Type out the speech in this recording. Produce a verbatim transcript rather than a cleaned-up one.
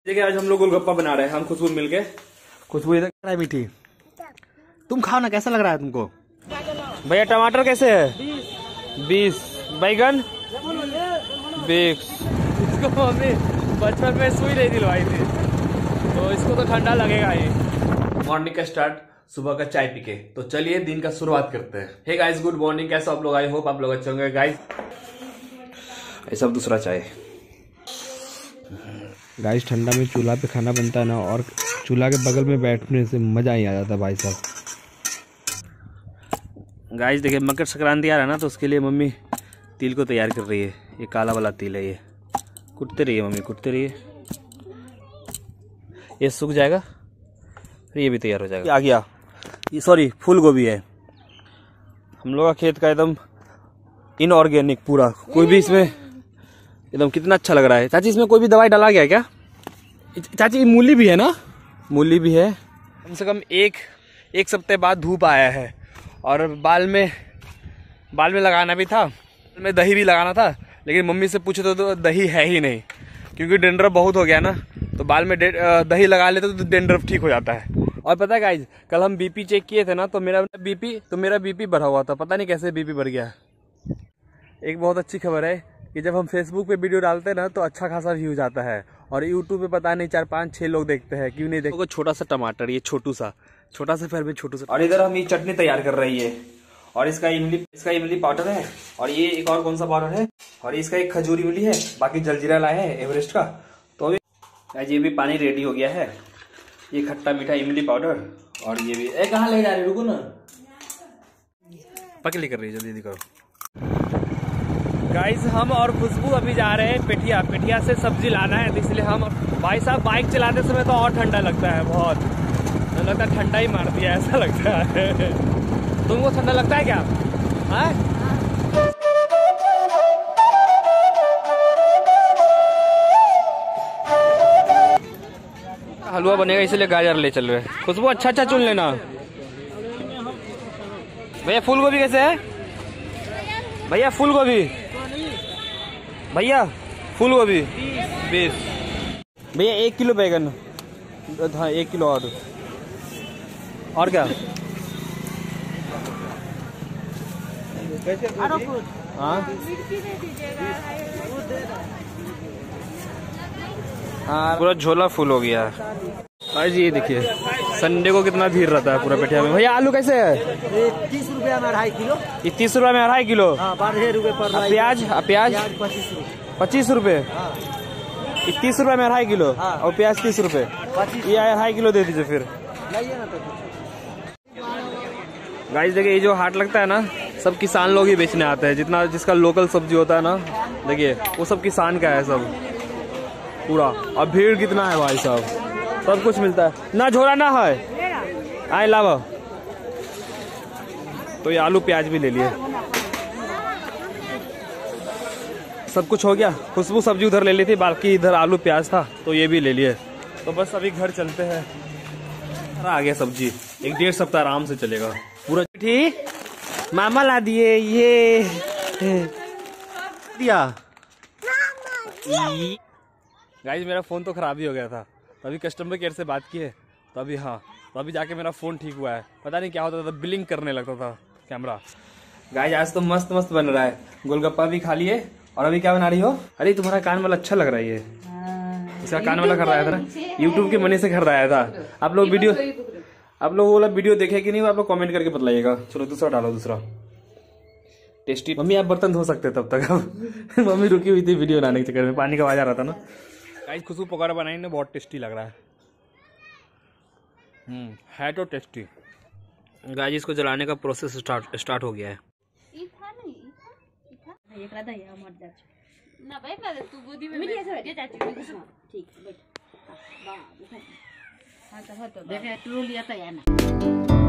देखिए आज हम लोग गोलगप्पा बना रहे हैं, हम खुशबू मिलके। खुशबू इधर है मीठी, तुम खाओ ना, कैसा लग रहा है तुमको? भैया टमाटर कैसे है? बीस। बैगन बीस। इसको मम्मी बचपन में सुई नहीं दिलवाई थी, तो इसको तो ठंडा लगेगा ही। मॉर्निंग का स्टार्ट सुबह का चाय पी के, तो चलिए दिन का शुरुआत करते हैं। हे गाइस, गुड मॉर्निंग, कैसे आप लोग? आई होप आप लोग अच्छे होंगे गाइस। ऐसा दूसरा चाय गाइस, ठंडा में चूल्हा पे खाना बनता है ना, और चूल्हा के बगल में बैठने से मजा ही आ जाता है भाई साहब। गाइस देखिए, मकर संक्रांति आ रहा है ना, तो उसके लिए मम्मी तिल को तैयार कर रही है। ये काला वाला तिल है, ये कुटते रहिए मम्मी, कुटते रहिए। ये सूख जाएगा फिर ये भी तैयार हो जाएगा। आ गया ये, सॉरी फूल गोभी है हम लोग का खेत का, एकदम इनऑर्गेनिक पूरा, कोई भी इसमें एकदम कितना अच्छा लग रहा है। चाची इसमें कोई भी दवाई डाला गया है क्या? चाची मूली भी है ना? मूली भी है। कम से कम एक एक सप्ताह बाद धूप आया है, और बाल में बाल में लगाना भी था, बाल में दही भी लगाना था, लेकिन मम्मी से पूछे तो, तो दही है ही नहीं, क्योंकि डेंड्रफ बहुत हो गया ना, तो बाल में दही लगा लेते तो डेंड्रफ ठीक हो जाता है। और पता है गाइज, कल हम बीपी चेक किए थे ना, तो मेरा बीपी तो मेरा बीपी बढ़ा हुआ था, पता नहीं कैसे बीपी बढ़ गया। एक बहुत अच्छी खबर है कि जब हम फेसबुक पे वीडियो डालते हैं ना, तो अच्छा खासा व्यूज आता है, और यूट्यूब पे पता नहीं चार पाँच छह लोग देखते हैं, क्यों नहीं देखते। छोटा सा टमाटर, ये छोटू सा छोटा सा फिर भी छोटू सा। और इधर हम ये चटनी तैयार कर रही है, और इसका इमली इसका इमली पाउडर है, और ये एक और कौन सा पाउडर है, और इसका एक खजूर इमली है, बाकी जलजीरा लाए हैं एवरेस्ट का। तो अभी ये भी पानी रेडी हो गया है, ये खट्टा मीठा इमली पाउडर, और ये भी। ए कहाँ ले जा रहे, रुको ना, पकली कर रही है, जल्दी करो। गाइस, हम और खुशबू अभी जा रहे हैं पेठिया पेठिया से सब्जी लाना है, तो इसलिए हम। भाई साहब, बाइक चलाते समय तो और ठंडा लगता है, बहुत तो लगता है ठंडा ही मार दिया ऐसा लगता है। तुमको ठंडा लगता है क्या? हाँ? हलवा बनेगा, इसलिए गाजर ले चल रहे हैं। खुशबू अच्छा अच्छा चुन लेना। भैया फूल गोभी कैसे है? भैया फूल गोभी भैया फूल गोभी बीस। भैया एक किलो बैगन। हाँ, एक किलो और और क्या? हाँ हाँ, पूरा झोला फुल हो गया। आज ये देखिए, संडे को कितना भीड़ रहता है पूरा पेठिया में। भैया आलू कैसे है? तीस रुपया में अढ़ाई किलो। तीस रुपया में अढ़ाई किलो। बारह रुपए पर। प्याज प्याज पच्चीस रुपए पच्चीस रुपए तीस रुपया में अढ़ाई किलो, और प्याज तीस रुपए। ये अढ़ाई किलो दे दीजिए फिर। गाइस देखिए, ये जो हाट लगता है ना, सब किसान लोग ही बेचने आते हैं। जितना जिसका लोकल सब्जी होता है ना, देखिए वो सब किसान का है सब पूरा। और भीड़ कितना है भाई साहब, सब कुछ मिलता है ना, झोला ना है। आए लावा, तो ये आलू प्याज भी ले लिए, सब कुछ हो गया। खुशबू सब्जी उधर ले ली थी, बाकी इधर आलू प्याज था, तो ये भी ले लिए। तो बस अभी घर चलते हैं। आ गया सब्जी, एक डेढ़ सप्ताह आराम से चलेगा पूरा। ठीक, मामा ला दिए ये दिया। गाइस, मेरा फोन तो खराब ही हो गया था, तो अभी कस्टमर केयर से बात की है, तो अभी हाँ तो अभी जाके मेरा फोन ठीक हुआ है। पता नहीं क्या होता था, बिलिंग करने लगता था कैमरा। गाइस, आज तो मस्त मस्त बन रहा है। गोलगप्पा भी खा लिए, और अभी क्या बना रही हो? अरे तुम्हारा कान वाला अच्छा लग रहा है, ये इसका कान वाला खरीदाया था ना, यूट्यूब के मनी से खरीदाया था। आप लोग वीडियो आप लोग वाला वीडियो देखे कि नहीं, आप लोग कमेंट करके बताइएगा। चलो दूसरा डालो, दूसरा टेस्टी। मम्मी आप बर्तन धो सकते तब तक। अब मम्मी रुकी हुई थी वीडियो बनाने के चक्कर में, पानी का आवाज आ रहा था ना। गाइस, खुशबू पकौड़ा बनाई ना, बहुत टेस्टी लग रहा है। हम्म है तो टेस्टी। गाइस, इसको जलाने का प्रोसेस स्टार्ट स्टार्ट हो गया है। देखे,